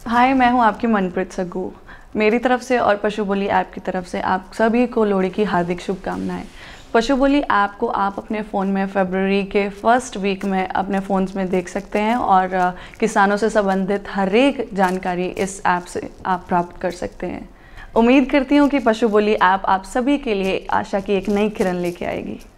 हाय, मैं हूं आपकी मनप्रीत सग्गू। मेरी तरफ से और पशुबोली ऐप की तरफ से आप सभी को लोहड़ी की हार्दिक शुभकामनाएं। पशुबोली ऐप को आप अपने फ़ोन में फरवरी के फर्स्ट वीक में अपने फ़ोन्स में देख सकते हैं और किसानों से संबंधित हर एक जानकारी इस ऐप से आप प्राप्त कर सकते हैं। उम्मीद करती हूँ कि पशुबोली ऐप आप सभी के लिए आशा की एक नई किरण लेके आएगी।